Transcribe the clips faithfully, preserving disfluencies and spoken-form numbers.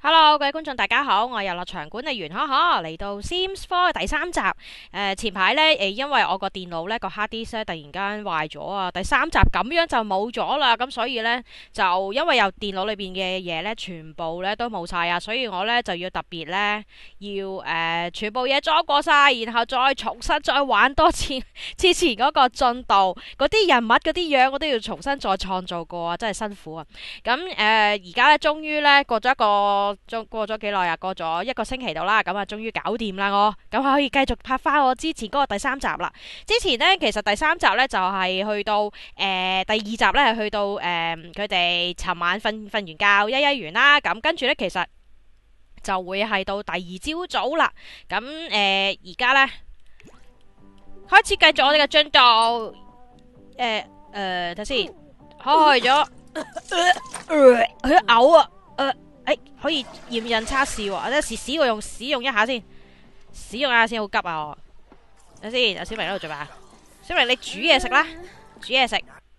Hello，各位觀眾大家好，我係遊樂場管理員可可嚟到 Sims Four 第三集。誒、呃、前排呢，誒因為我個電腦呢個 hard disk 咧突然間壞咗啊，第三集咁樣就冇咗啦，咁所以呢，就因為有電腦裏邊嘅嘢呢，全部呢都冇晒啊，所以我呢就要特別呢，要誒、呃、全部嘢裝過晒，然後再重新再玩多次之前嗰個進度，嗰啲人物嗰啲樣我都要重新再創造過啊，真係辛苦啊！咁誒而家呢，終於呢，過咗一個。過咗幾耐啊？過咗一個星期度啦，咁啊，終於搞掂啦我，咁可以繼續拍翻我之前嗰個第三集啦。之前呢，其實第三集呢就係、是、去到誒、呃、第二集呢係去到誒佢哋尋晚瞓瞓完覺，一一完啦。咁跟住呢，其實就會係到第二朝早啦。咁誒而家呢，開始繼續我哋嘅進度。誒、呃、誒，睇先，開咗，佢嘔啊！誒。誒，可以驗孕測試喎，或者試試我用使用一下先，使用一下先，好急啊我。等先，阿小明喺度做咩啊？小明你煮嘢食啦，煮嘢食。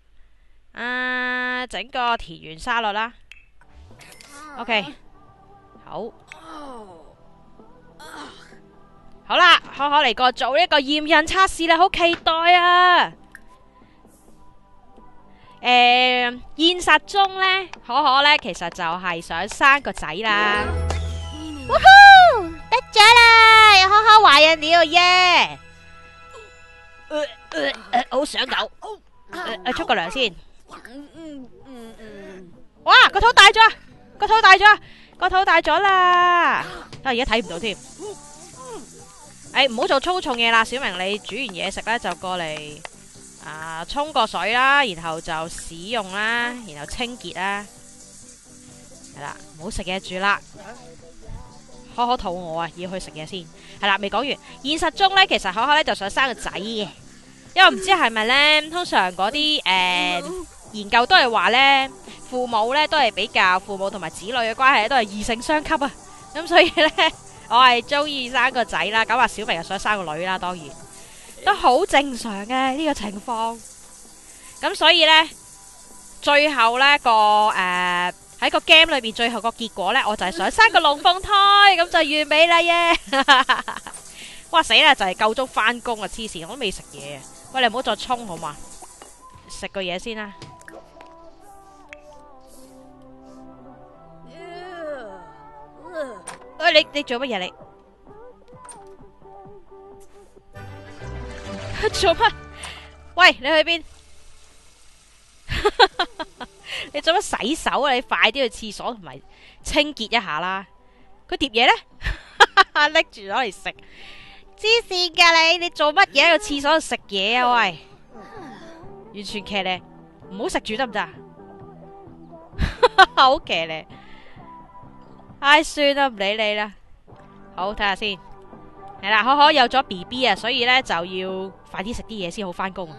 啊，整個田園沙律啦。OK，好。好啦，可可嚟個做呢個驗孕測試啦，好期待啊！誒、呃，現實中呢，可可呢其實就係想生個仔啦。嗚呼，得咗啦！可可懷孕了耶！呃呃呃、好想嘔。誒，沖個涼先。哇，個肚大咗，個肚大咗，個肚大咗啦！啊，而家睇唔到添。誒，唔好做粗重嘢啦，小明，你煮完嘢食呢，就過嚟。啊，沖個水啦，然後就使用啦，然後清潔啦，係啦，唔好食嘢住啦。可可肚餓啊，要去食嘢先。係啦，未講完。現實中呢，其實可可呢就想生個仔嘅，因為唔知係咪呢，通常嗰啲誒研究都係話呢，父母呢都係比較父母同埋子女嘅關係都係異性相吸啊。咁所以呢，我係中意生個仔啦。咁啊，小明又想生個女啦，當然。都好正常嘅呢個情況，咁所以呢，最後呢個誒喺個 game 裏邊最後個結果呢，我就係想生個龍鳳胎，咁就完美啦耶！哇死啦，就係夠鐘翻工啊！黐線，我都未食嘢啊！喂，你唔好再沖好嘛，食個嘢先啦。喂，你你做乜嘢你？做乜？喂，你去邊？你做乜洗手啊？你快啲去廁所同埋清潔一下啦。佢碟嘢呢？拎住攞嚟食，黐線噶你！你做乜嘢喺個廁所度食嘢啊？喂，完全騎呢，唔好食住得唔得啊？好騎呢！唉，算啦，唔理你啦。好，睇下先。係啦，可可有咗 B B 啊，所以咧就要快啲食啲嘢先好翻工。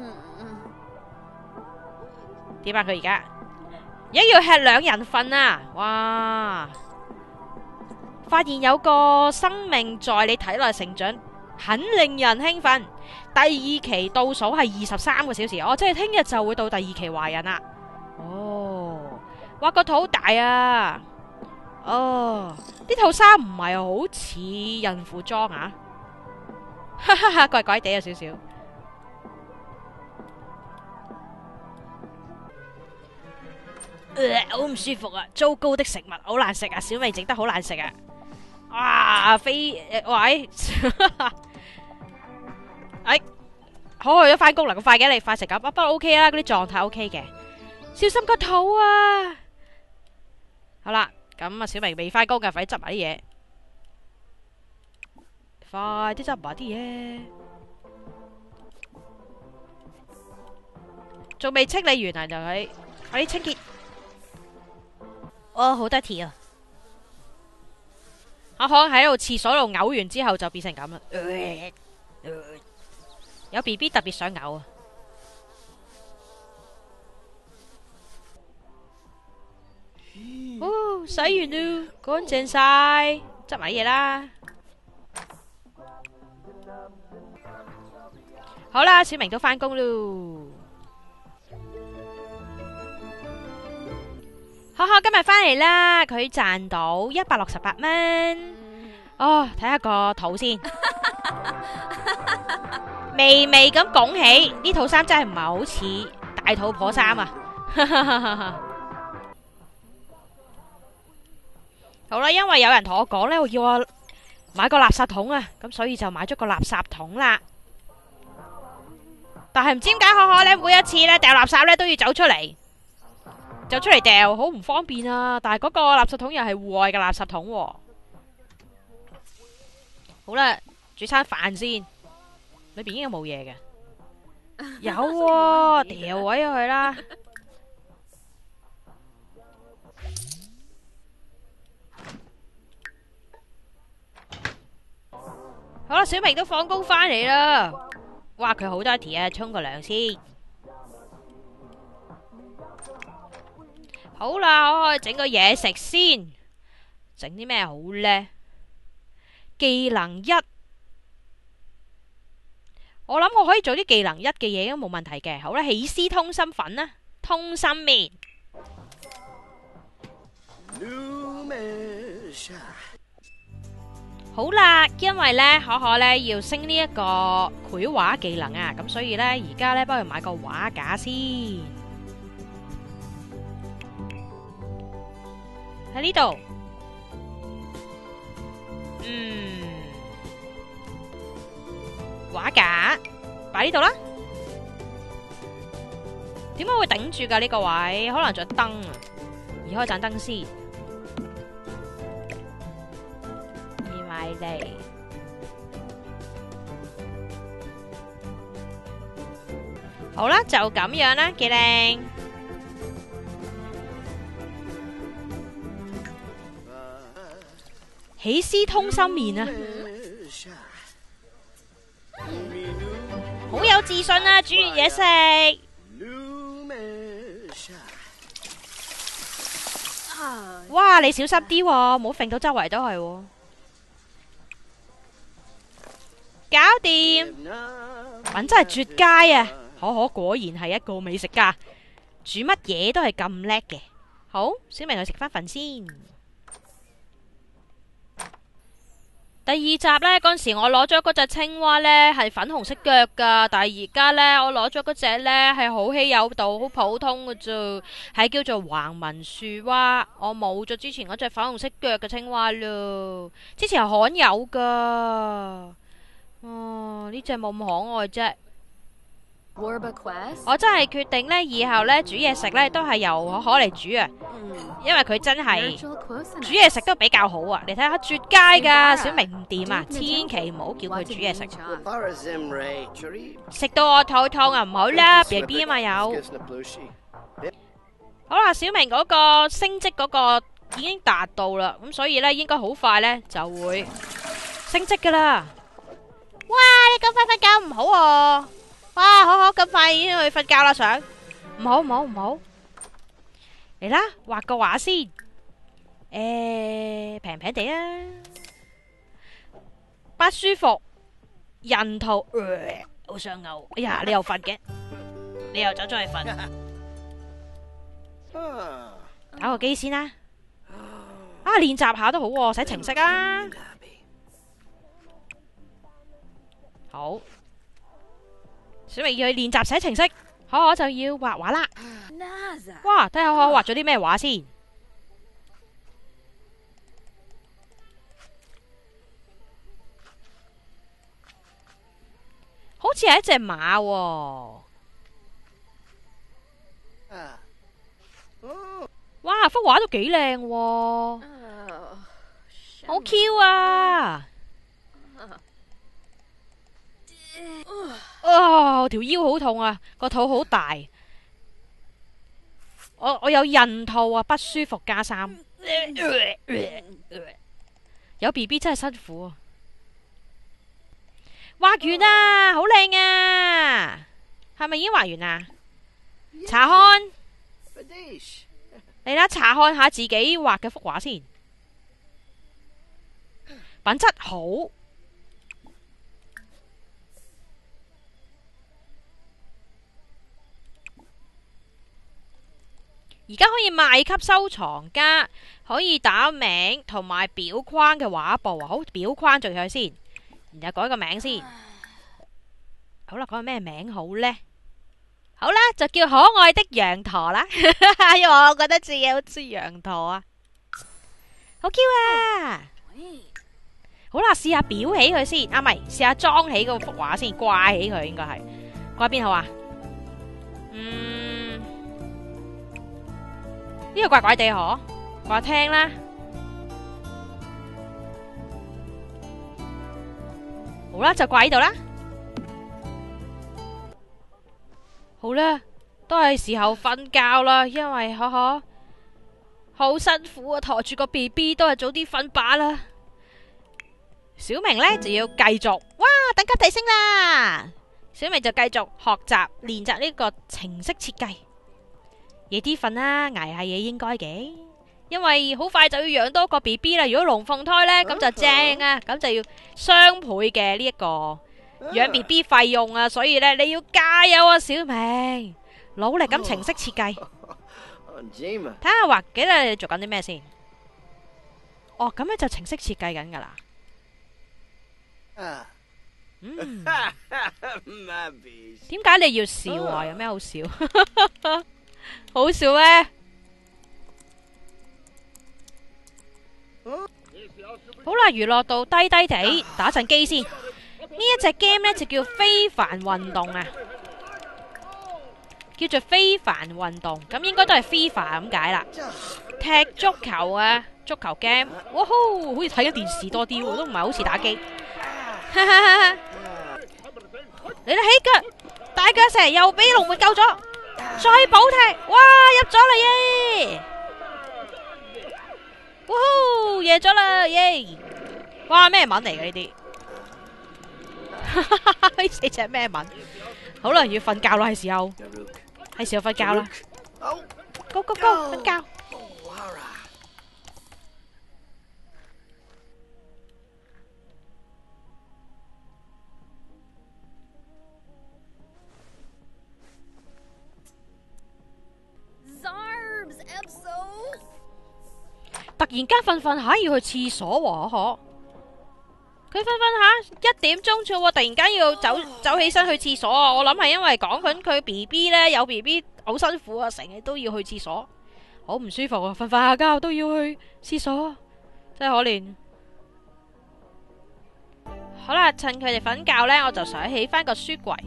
點啊？佢而家而家要吃兩人份啊！哇！發現有個生命在你體內成長，很令人興奮。第二期倒數係二十三個小時，哦，即係聽日就會到第二期懷孕啦。哦，哇，個肚好大啊！哦，呢套衫唔係好似孕婦裝啊，哈哈哈，怪怪地有少少。好唔舒服啊！糟糕的食物，好難食啊！小美整得好難食啊！哇，飛誒喂，哎，好去咗翻工啦！咁快嘅你快食咁，不過 OK 啦，嗰啲狀態 OK 嘅，小心個肚啊！好啦。咁啊，小明未翻工嘅，快啲執埋啲嘢，快啲執埋啲嘢，仲未清理完啊！就係快啲清潔。哦，好得意啊！我可能喺度廁所度嘔完之後就變成咁啦，有 B B 特別想嘔啊！哦，洗完啦，乾淨晒，執埋嘢啦。好啦，小明都翻工咯。 可可今日返嚟啦，佢賺到一百六十八蚊。哦，睇下個肚先，微微咁拱起。呢套衫真係唔係好似大肚婆衫啊！好啦，因為有人同我講呢，要我買個垃圾桶啊，咁所以就買咗個垃圾桶啦。但係唔知點解可可呢，每一次呢掉垃圾呢都要走出嚟，走出嚟掉，好唔方便啊！但係嗰個垃圾桶又係戶外嘅垃圾桶喎。好啦，煮餐飯先，裏邊應該冇嘢嘅。有喎，掉位咗佢啦。好啦，小明都放工返嚟啦。哇，佢好多田啊，沖個涼先。好啦，我可以整個嘢食先。整啲咩好呢？技能一，我諗我可以做啲技能一嘅嘢都冇問題嘅。好啦，起司通心粉啦，通心麵。好啦，因為呢可可呢要升呢一個繪畫技能啊，咁所以呢而家呢幫佢買個畫架先。喺呢度。嗯，畫架擺呢度啦。點解會頂住噶呢個位？可能着燈啊，移開盞燈先。移埋嚟。好啦，就咁樣啦，幾靚。起司通心麵啊，好有自信啊！煮完嘢食，哇！你小心啲喎，唔好揈到周圍都係喎。搞掂，品真係絕佳啊！可可果然係一個美食家，煮乜嘢都係咁叻嘅。好，小明去食翻份先。第二集呢，嗰陣時我攞咗嗰隻青蛙呢，係粉紅色腳噶，但係而家呢，我攞咗嗰隻呢，係好稀有度、好普通嘅啫，係叫做橫紋樹蛙。我冇咗之前嗰隻粉紅色腳嘅青蛙咯，之前係罕有噶。哦，呢隻冇咁可愛啫。我真係決定呢，以後呢，煮嘢食呢，都係由可可嚟煮啊，因為佢真係煮嘢食都比較好啊！你睇下絕佳噶，小明唔掂啊，千祈唔好叫佢煮嘢食，食到我肚痛啊！唔好啦 ，B B 啊嘛有。好啦，小明嗰個升職嗰個已經達到啦，咁所以呢，應該好快呢就會升職噶啦。哇！你咁快瞓覺唔好喎。哇，可可咁快已經去瞓覺啦，想唔好唔好唔好嚟啦，畫個畫先，誒平平地啊，不舒服，人圖好想嘔，哎呀你又瞓嘅，你又走咗去瞓，打個機先啦，啊練習下都好喎，寫程式啊，好。小明要去練習寫程式，可可就要畫畫啦。哇，睇下可可畫咗啲咩畫先。好似係一隻馬喎。哇，幅畫都幾靚喎，好 Q 啊！哦，條腰好痛啊，個肚好大，我我有孕吐啊，不舒服加三，有 B B 真係辛苦啊！畫完啊，好靚啊，係咪已經畫完啊？查看，嚟啦，查看下自己畫嘅幅畫先，品質好。 而家可以賣給收藏家，可以打名同埋裱框嘅畫布啊。好，裱框做佢先，然後改個名先。好啦，改個咩名好呢？好啦，就叫可愛的羊駝啦。因為我覺得自己好似羊駝啊，好 Q 啊！好啦，試下裱起佢先，啊唔係，試下裝起嗰幅畫先，掛起佢應該係掛邊好啊？嗯，呢個怪怪地嗬，掛廳啦。好啦，就掛喺度啦。好啦，都係時候瞓覺啦，因為呵呵好辛苦啊，馱住個 B B 都係早啲瞓吧啦。小明呢就要繼續，哇，等級提升啦！小明就繼續學習練習呢個程式設計。夜啲瞓啦，捱下夜應該嘅，因為好快就要養多個 B B 啦。如果龍鳳胎呢，咁就正啊，咁就要雙倍嘅呢一個養 B B 費用啊，所以呢，你要加油啊，小明，努力咁程式設計。睇下畫幾多，你做緊啲咩先？哦，咁樣就程式設計緊噶啦。嗯，點解你要笑啊？有咩好笑？好笑咩？好啦，娛樂度低低地，打陣機先。呢一隻 game 呢就叫非凡運動啊，叫做非凡運動，咁應該都係 FIFA 咁解啦。踢足球啊，足球 game，哇呼，好似睇緊電視多啲，都唔係好似打機。你哋起腳，大腳蛇又俾龍門救咗，再補踢，哇入咗啦耶！哇呼，贏咗啦耶！哇咩文嚟嘅呢啲？呢四隻咩文？好啦，要瞓覺啦，係時候，係時候瞓覺啦。Go go go，瞓覺。突然間瞓瞓下要去廁所喎，嗬？佢瞓瞓下一點鐘啫喎，突然間要走走起身去廁所啊！我諗係因為講緊佢 B B 呢，有 B B 好辛苦啊，成日都要去廁所，好唔舒服啊！瞓瞓下覺都要去廁所，真係可憐。好啦，趁佢哋瞓覺呢，我就想起翻個書櫃，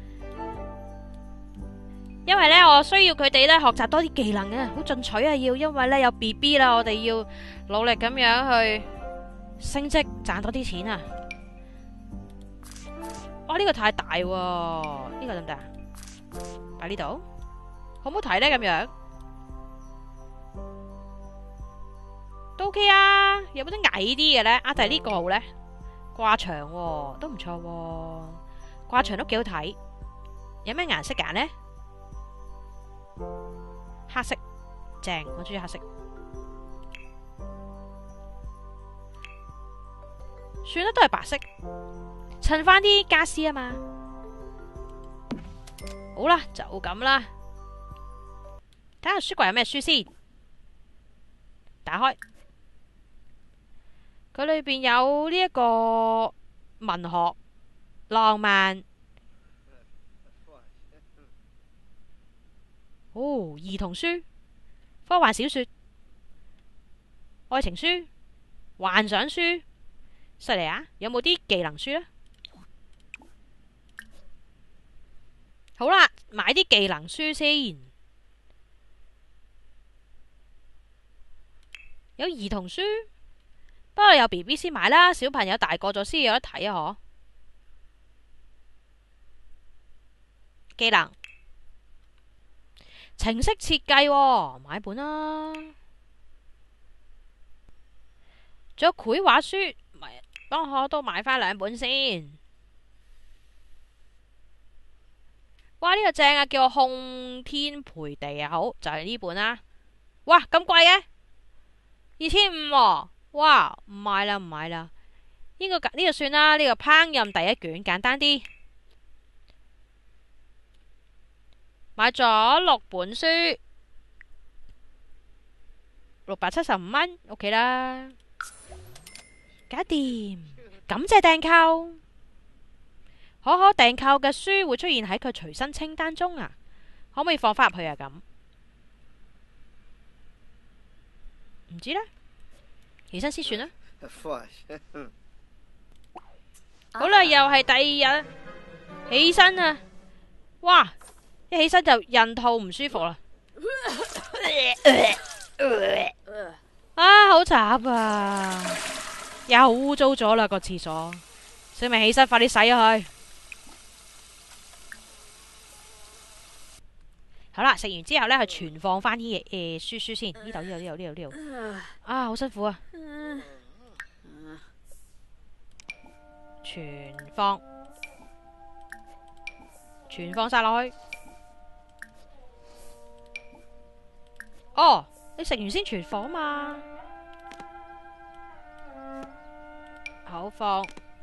因為呢，我需要佢哋呢學習多啲技能啊，好進取啊要，因為呢有 B B 啦，我哋要努力咁樣去升職賺多啲錢啊！哇，呢個太大喎，呢個得唔得啊？擺呢度好唔好睇呢？咁樣都 OK 啊！有冇啲矮啲嘅呢？啊，但係呢個好呢，掛牆喎，都唔錯喎，掛牆都幾好睇。有咩顏色揀呢？黑色正，我中意黑色。算啦，都係白色，襯翻啲家私啊嘛。好啦，就咁啦。睇下書櫃有咩書先，打開，佢裏邊有呢一個文學、浪漫，哦，兒童書、科幻小說、愛情書、幻想書。犀利啊！有冇啲技能書呢？好啦，買啲技能書先。有兒童書，不過有 B B 先買啦，小朋友大個咗先有得睇啊！嗬，技能程式設計喎，買本啦。仲有繪畫書。幫我都買翻兩本先。哇，呢個正啊，叫我控天培地啊，好就係呢本啦。哇，咁貴嘅，二千五。哇，唔買啦，唔買啦。呢個呢個算啦，呢個烹飪第一卷簡單啲。買咗六本書， 六百七十五蚊，OK 啦，搞掂。感謝訂購，可可訂購嘅書會出現喺佢隨身清單中啊，可唔可以放翻入去啊？咁唔知呢，起身先算啦。好啦，又係第二日，起身啊！哇，一起身就孕吐唔舒服啦。啊，好慘啊！又污糟咗啦個廁所，小明起身，快啲洗咗佢。好啦，食完之後呢，去存放翻啲誒書書先。呢度呢度呢度呢度呢度。啊，好辛苦啊！存放，存放晒落去。哦，你食完先存放嘛？好，放，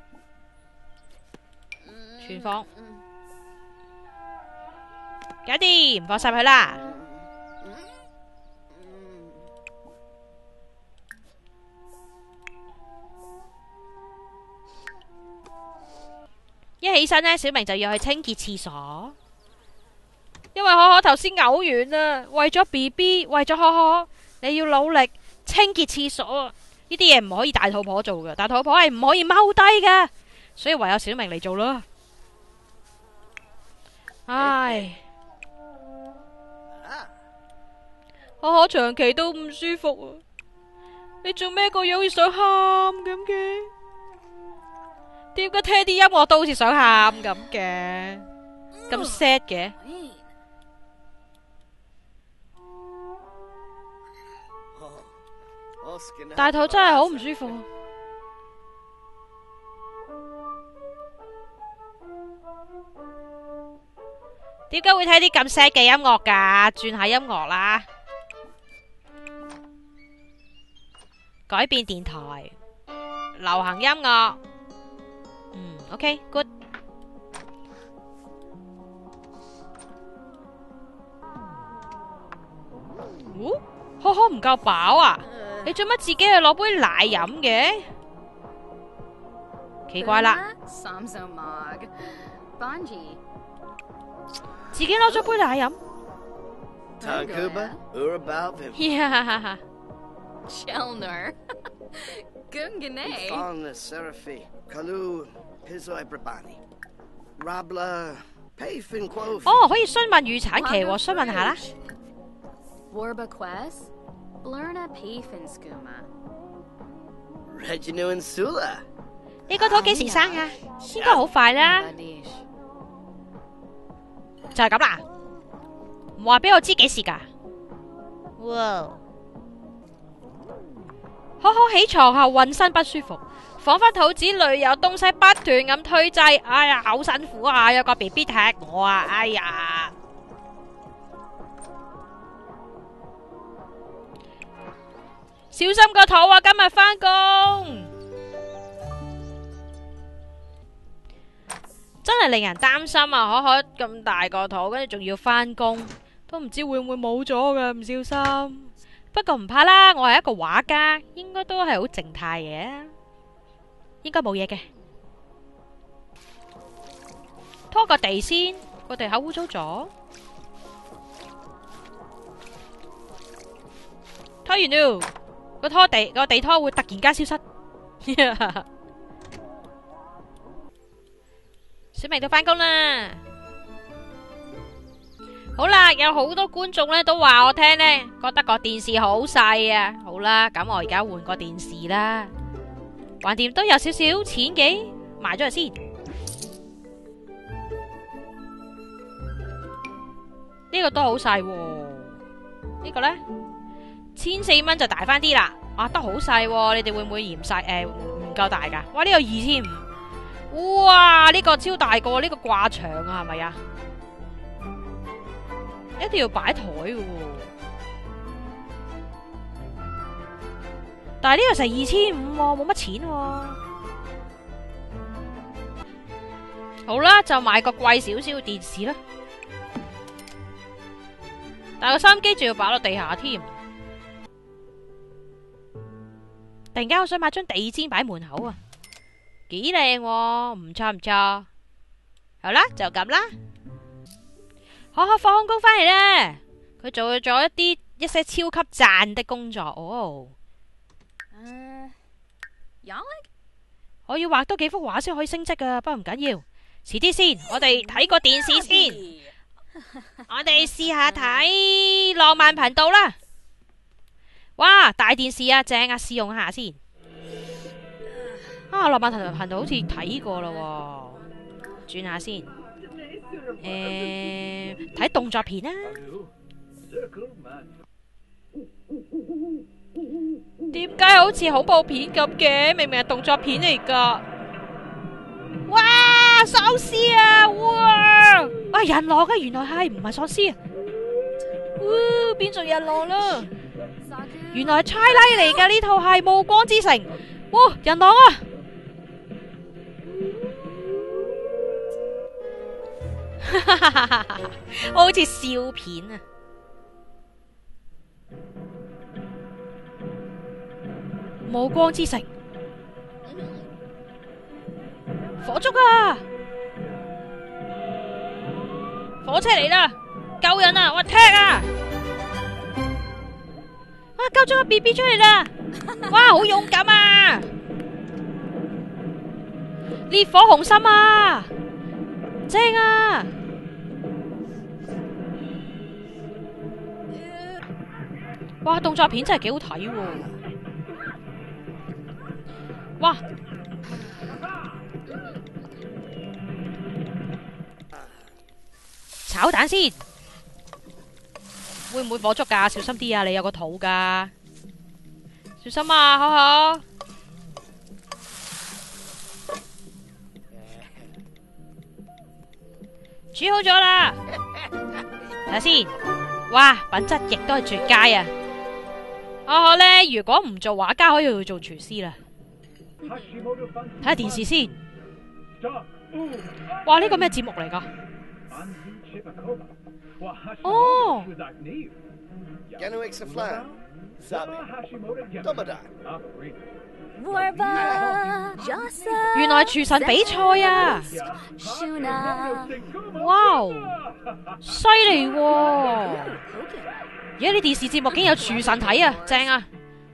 存放，搞掂，放晒佢啦。一起身呢，小明就要去清潔廁所，因為可可頭先嘔完啦。為咗 B B， 為咗可可，你要努力清潔廁所。呢啲嘢唔可以大肚婆做嘅，大肚婆係唔可以踎低嘅，所以唯有小明嚟做啦。唉，可可長期都唔舒服啊！你做咩個樣好似想喊咁嘅？點解聽啲音樂都好似想喊咁嘅？咁 sad 嘅？大肚真係好唔舒服。點解會睇啲咁 sad 嘅音樂㗎？轉下音樂啦，改變電台，流行音樂。嗯 ，OK， good。哦，可可唔夠飽啊？你做乜自己去攞杯奶飲嘅？奇怪啦！自己攞咗杯奶飲。呀！Chelner，哦，可以詢問預產期喎，詢問下啦。你個肚幾時生啊？應該好快啦。就係咁啦，唔話俾我知幾時噶。哇！可可起床後渾身不舒服，仿佛肚子裏有東西不斷咁推擠。哎呀，好辛苦啊！有個 B B 踢我啊！哎呀！小心個肚啊！今日返工真係令人擔心啊！可可咁大個肚，跟住仲要返工，都唔知會唔會冇咗㗎，唔小心。不過唔怕啦，我係一個畫家，應該都係好靜態嘅，應該冇嘢嘅。拖個地先，個地下污糟咗。拖完了。個拖地個地拖會突然間消失。小明都返工啦。好啦，有好多觀眾呢都話我聽呢，覺得個電視好細啊。好啦，咁我而家換個電視啦，橫掂都有少少錢嘅，賣咗佢先。呢個都好細喎，呢個呢？千四蚊就大翻啲啦，啊，得好細喎，你哋會唔會嫌細？誒，唔夠大噶？哇，呢個二千五，哇，呢個超大個，呢個掛牆啊，係咪啊？一定要擺台嘅，但係呢個成二千五，冇乜錢喎。好啦，就買個貴少少嘅電視啦，但係個收音機仲要擺落地下添。 突然間我想買張地氈擺門口啊，幾靚喎，唔錯唔錯。好啦，就咁啦。可可放工返嚟啦，佢做咗一啲一些超級讚的工作哦。 Uh, 我要畫多幾幅畫先可以升職噶，不過唔緊要，遲啲先。我哋睇個電視先，我哋試下睇浪漫頻道啦。哇，大電視啊，正啊，試用下先。啊，浪漫頻道頻道好似睇過啦喎，轉下先。誒，睇動作片啊。點解好似恐怖片咁嘅？明明係動作片嚟噶。哇，喪屍啊！哇，啊人狼啊，原來係唔係喪屍啊？哇，變做人狼啦！原來係差拉嚟噶，呢套係《暮光之城》。哇，人狼啊！哈哈哈哈哈！我好似笑片啊！暮光之城，火燭啊！火車嚟啦！救人啊！我踢啊！啊！救咗個 B B 出嚟啦！哇！好勇敢啊！烈火雄心啊！正啊！哇！動作片真係幾好睇喎！哇！炒蛋先，會唔會火燭噶？小心啲啊！你有個肚噶，小心啊！好好煮好咗啦，睇下先。哇！品質亦都係絕佳啊！我呢，如果唔做畫家，可以去做廚師啦。睇下電視先。哇！呢個咩節目嚟噶？哦。原來係廚神比賽啊！哇，犀利喎！而家啲電視節目竟然有廚神睇啊，正啊！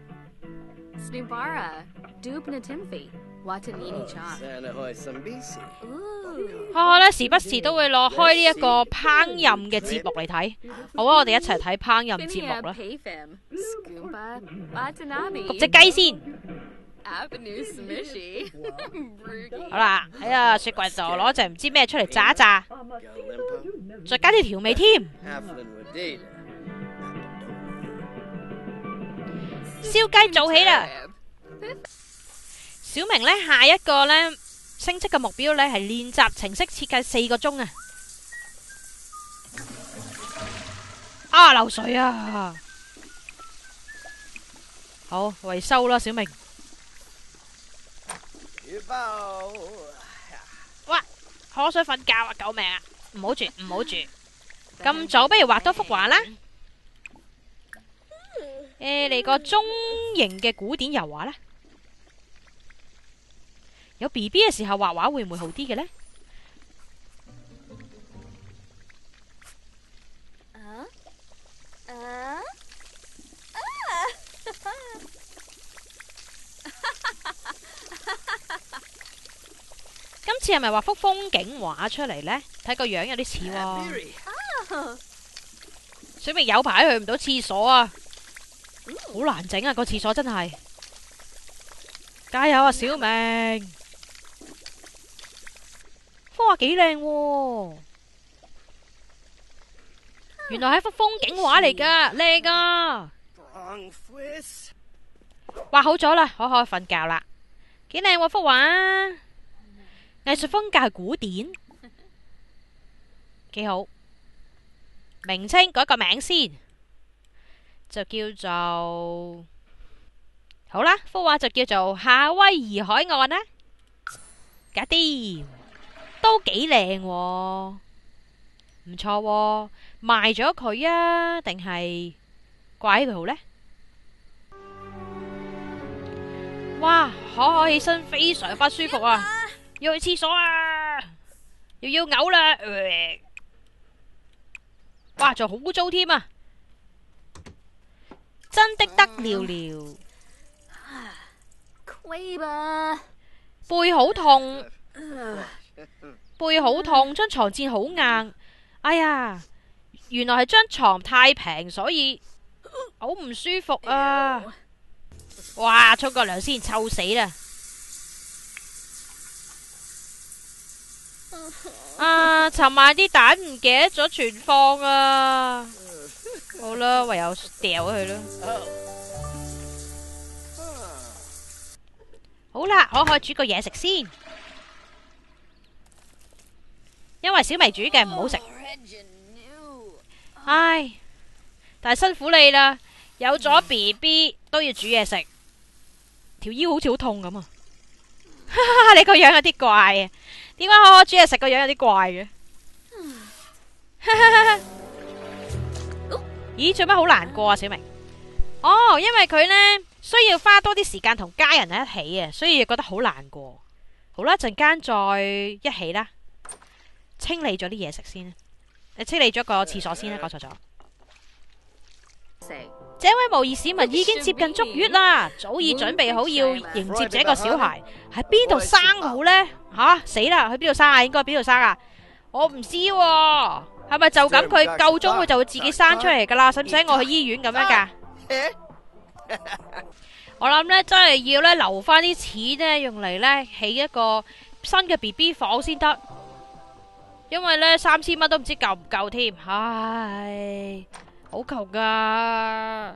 我呢時不時都會落開呢一個烹飪嘅節目嚟睇，好啊！我哋一齊睇烹飪節目啦。焗隻雞先。好啦，喺個雪櫃度攞隻唔知咩出嚟炸一炸，再加啲調味添。燒雞做起啦！小明呢，下一個呢升職嘅目標呢係練習程式設計四個鐘啊！啊，漏水啊！好，維修啦，小明。哇！好想瞓覺啊！救命啊！唔好住，唔好住。咁早，不如畫多幅畫啦。誒，嚟個中型嘅古典油畫啦。有 B B 嘅時候畫畫會唔會好啲嘅呢？今次係咪畫幅風景畫出嚟呢？睇個樣有啲似喎。小明有排去唔到廁所啊，好難整啊！個廁所真係，加油啊，小明！幅畫幾靚喎，原來係一幅風景畫嚟噶，靚啊！畫好咗啦，可可瞓覺啦。幾靚喎幅畫，藝術風格係古典，幾好。名稱改個名先，就叫做好啦。幅畫就叫做夏威夷海岸啦，搞掂，都幾靚喎，唔錯喎。賣咗佢啊，定係掛喺佢好呢？ 哇，可可起身非常不舒服啊，要去廁所啊，又要嘔啦，呃哇，仲好污糟添啊！真的得了了， 虧吧。 背好痛，背好痛，張床墊好硬。哎呀，原來係張床太平，所以好唔舒服啊！哇，沖個涼先，臭死啦！啊，尋晚啲蛋唔記得咗存放啊！好啦，唯有掉咗佢啦。好啦，可可煮個嘢食先，因為小明煮嘅唔好食。唉，但係辛苦你啦，有咗 B B 都要煮嘢食，條腰好似好痛咁啊！你個樣有啲怪啊，點解可可煮嘢食個樣有啲怪嘅？咦，做乜好難過啊，小明？哦，因為佢呢需要花多啲時間同家人喺一起啊，所以覺得好難過。好啦，陣間再一起啦，清理咗啲嘢食先。你清理咗個廁所先啦，講錯咗。這位模擬市民已經接近足月啦，早已準備好要迎接這個小孩。喺邊度生好呢？吓、啊、死啦！去邊度生啊？應該邊度生啊？我唔知喎、啊，係咪就咁佢夠鐘佢就會自己生出嚟噶啦？使唔使我去醫院咁樣噶？我諗呢，真係要呢留翻啲錢呢，用嚟呢起一個新嘅 B B 房先得，因為呢，三千蚊都唔知夠唔夠添，唉，好窮噶。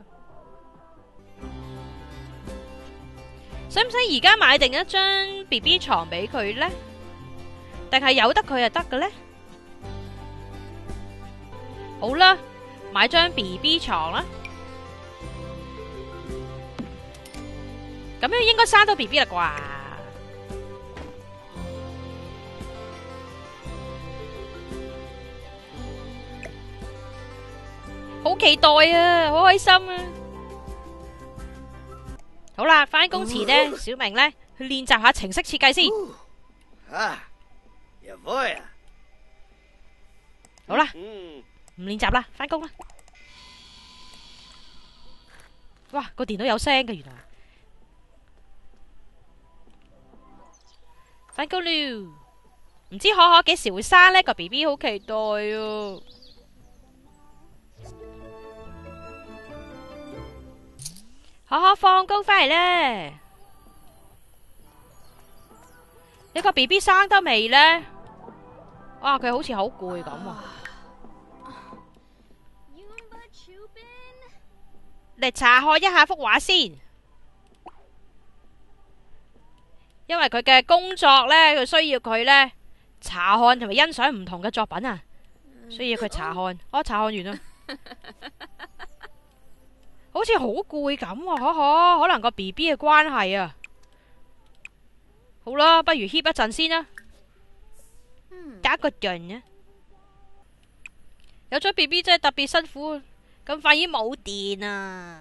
使唔使而家買定一張 B B 床俾佢呢？定係由得佢就得嘅呢？好啦，買張 B B 床啦。咁樣應該生到 B B 啦啩？好期待啊，好開心啊！好啦，返工前呢，小明呢去練習下程式設計先。好啦，唔練習啦，返工啦。哇，個電腦有聲嘅原來。返工了，唔知可可幾時會生呢個 B B， 好期待啊！可可放工返嚟呢，你個 B B 生得未呢？哇，佢好似好攰咁啊！嚟查看一下幅畫先，因為佢嘅工作呢，佢需要佢呢查看同埋欣賞唔同嘅作品啊，需要佢查看。我查看完啦。好似好攰咁喎，可可可能個 B B 嘅關係啊。好啦，不如歇一陣先啦，打個盹啊。有咗 B B 真係特別辛苦，咁快已經冇電啊！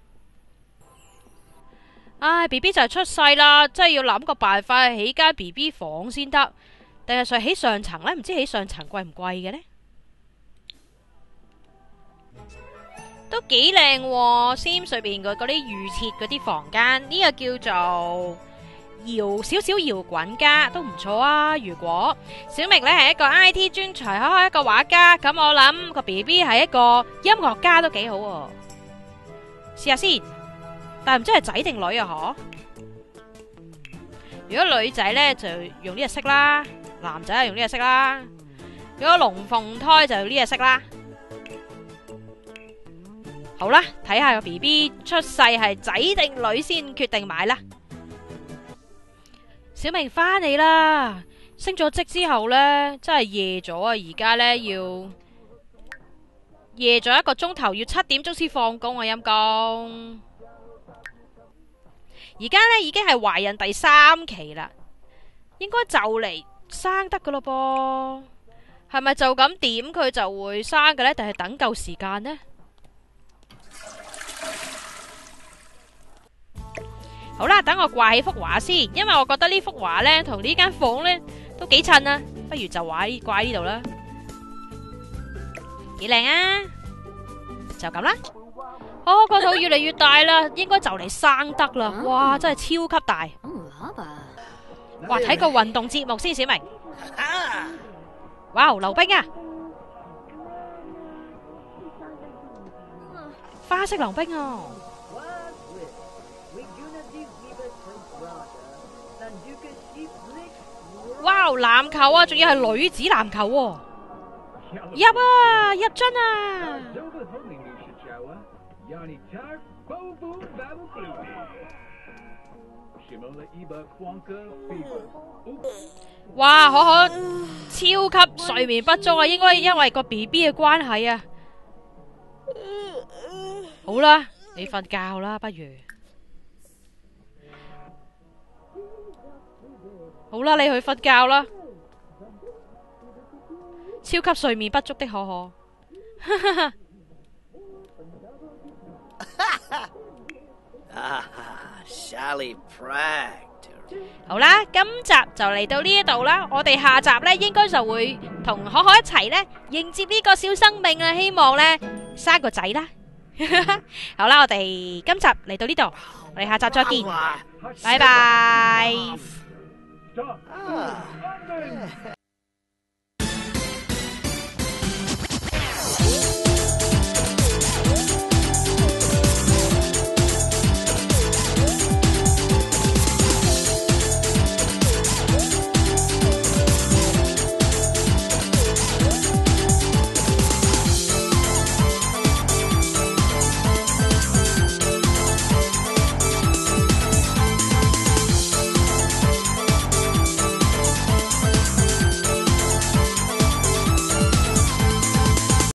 唉 ，B B 就係出世啦，真係要諗個辦法起間 B B 房先得，定係上起上層呢？唔知起上層貴唔貴嘅呢？都幾靚喎 ，Sim 上邊嗰啲預設嗰啲房間，呢、這個叫做搖少少搖滾家，都唔錯啊！如果小明呢係一個 I T 專才，可可一個畫家，咁我諗個 B B 係一個音樂家都幾好喎。試下先，但係唔知係仔定女啊？嗬？如果女仔呢，就用呢隻色啦，男仔就用呢隻色啦。如果龍鳳胎就用呢隻色啦。好啦，睇下個 B B 出世係仔定女先決定買啦。小明返嚟啦，升咗職之後呢，真係夜咗啊！而家呢，要夜咗一個鐘頭，要七點鐘先放工啊！陰公，而家呢，已經係懷孕第三期啦，應該就嚟生得噶咯噃。係咪就咁點佢就會生嘅呢？定係等夠時間呢？ 好啦，等我掛起幅畫先，因為我覺得呢幅畫呢同呢間房呢都幾襯啊，不如就畫掛喺呢度啦，幾靚啊！就咁啦。哦，個肚越嚟越大啦，應該就嚟生得啦。哇，真係超級大。哇，睇個運動節目先，小明。哇，溜冰啊！花式溜冰啊！哇，籃球啊，仲要係女子籃球喎。入啊，入樽啊！哇，可可超級睡眠不足啊，應該因為個 B B 嘅關係啊。好啦，你瞓覺啦，不如。好啦，你去瞓覺啦。超級睡眠不足的可可。好啦，今集就嚟到呢一度啦，我哋下集呢應該就會同可可一齊呢迎接呢個小生命啦，希望呢生個仔啦。好啦，我哋今集嚟到呢度，我哋下集再見，拜拜。